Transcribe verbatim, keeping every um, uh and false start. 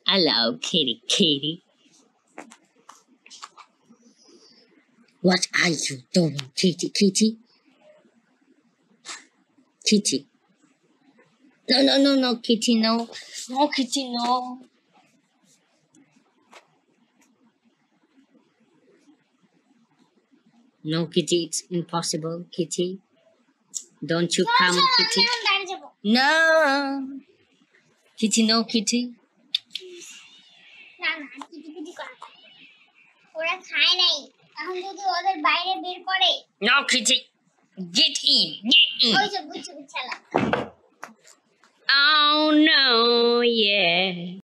Hello, kitty, kitty. What are you doing, kitty, kitty? Kitty. No, no, no, no, kitty, no. No, kitty, no. No, kitty, it's impossible, kitty. Don't you come, kitty. No. Kitty, no, kitty. No, kitty. Get in. Get in. Oh, no, yeah.